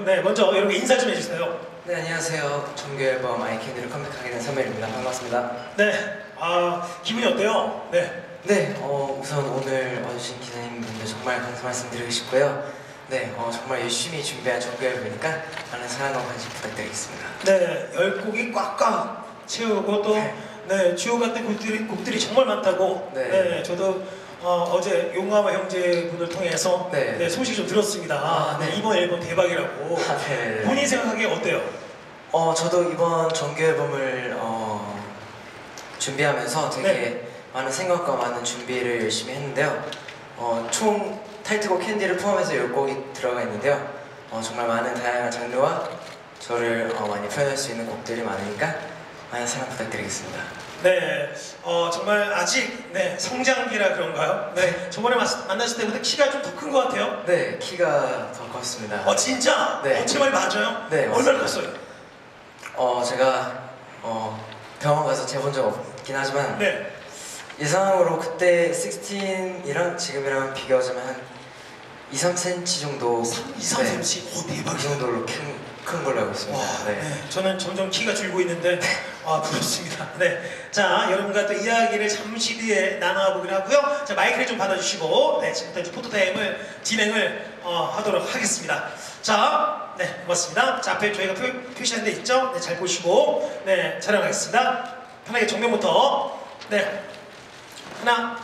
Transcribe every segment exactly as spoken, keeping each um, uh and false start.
네, 먼저 여러분 인사 좀 해주세요. 네, 안녕하세요. 정규 앨범 아이캔디로 컴백하게 된 선배입니다. 반갑습니다. 네, 아, 기분이 어때요? 네. 네, 어, 우선 오늘 와주신 기자님분들 정말 감사 말씀드리고 싶고요. 네, 어, 정말 열심히 준비한 정규 앨범이니까 많은 사랑과 관심 부탁드리겠습니다. 네, 열 곡이 꽉꽉 채우고 또 네. 네, 주요 같은 곡들이, 곡들이 정말 많다고 네. 네, 저도 어, 어제 용감한 형제분을 통해서 네. 네, 소식 좀 들었습니다. 아, 네. 이번 앨범 대박이라고. 아, 네. 본인 생각하기에 어때요? 어, 저도 이번 정규 앨범을 어, 준비하면서 되게 네. 많은 생각과 많은 준비를 열심히 했는데요. 어, 총 타이틀곡 캔디를 포함해서 열 곡이 들어가 있는데요. 어, 정말 많은 다양한 장르와 저를 어, 많이 표현할 수 있는 곡들이 많으니까 많은 사랑 부탁드리겠습니다. 네, 어, 정말 아직 네, 성장기라 그런가요? 네, 저번에 mas, 만났을 때보다 키가 좀 더 큰 것 같아요. 네, 키가 더 컸습니다. 어, 진짜? 네. 어, 제 말이 맞아요? 네, 얼마나 맞습니다. 컸어요? 어, 제가 어, 병원 가서 재본 적 없긴 하지만 네. 예상으로 그때 십육이랑 지금이랑 비교하자면 한 이, 삼 센티미터 정도 이, 삼 센티미터? 오, 이 대박이다. 정도로 큰, 큰 걸로 알고 있습니다. 와, 네. 네. 저는 점점 키가 줄고 있는데 아 부럽습니다. 네, 자 여러분과 또 이야기를 잠시 뒤에 나눠보긴 하고요. 자 마이크를 좀 받아주시고 네 지금부터 이제 포토타임을 진행을 어, 하도록 하겠습니다. 자, 네 고맙습니다. 자 앞에 저희가 표, 표시한 데 있죠? 네 잘 보시고 네 촬영하겠습니다. 편하게 정면부터 네 하나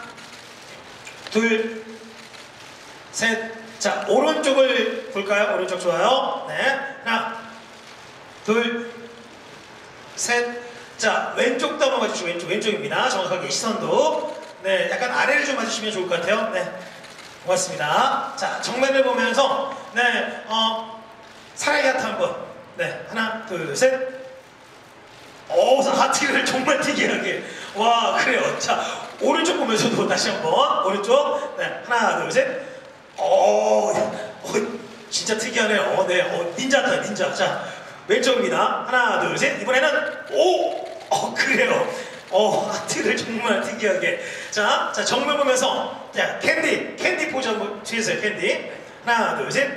둘 셋. 자 오른쪽을 볼까요? 오른쪽 좋아요. 네 하나 둘 셋. 자 왼쪽도 한번 봐주시고 왼쪽 왼쪽입니다. 정확하게 시선도 네 약간 아래를 좀 봐주시면 좋을 것 같아요. 네 고맙습니다. 자 정면을 보면서 네어 사랑의 하트 한번 네 하나 둘 셋. 오 하트를 정말 특이하게 와 그래요. 자 오른쪽 보면서도 다시 한번 오른쪽 네 하나 둘 셋. 오 어, 진짜 특이하네요. 어, 네 어, 닌자다 닌자. 자 왼쪽입니다. 하나 둘 셋. 이번에는 오! 어 그래요. 어 하트를 정말 특이하게. 자, 자 정면 보면서 자 캔디 캔디 포즈 한번 취해주세요. 캔디. 하나 둘 셋.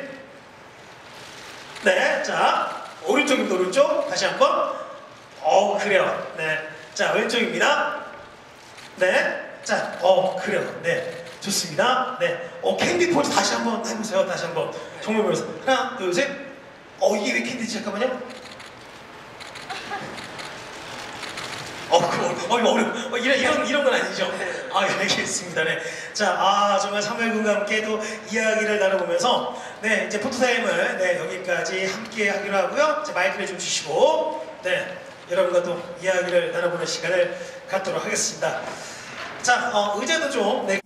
네, 자 오른쪽입니다. 오른쪽 다시 한번. 어 그래요. 네, 자 왼쪽입니다. 네, 자 어 그래요. 네. 좋습니다. 네, 어 캔디 포즈 다시 한번 해보세요. 다시 한번 정면 보면서 하나, 둘, 셋. 어 이게 왜 캔디지? 잠깐만요. 어, 그거, 어 이거 어려. 어 이런 이런 이런 건 아니죠? 아, 예, 알겠습니다. 네, 자, 아 정말 삼월군과 함께도 이야기를 나눠보면서 네 이제 포토타임을 네 여기까지 함께 하기로 하고요. 자 마이크를 좀 주시고 네 여러분과 또 이야기를 나눠보는 시간을 갖도록 하겠습니다. 자, 어, 의자도 좀 네.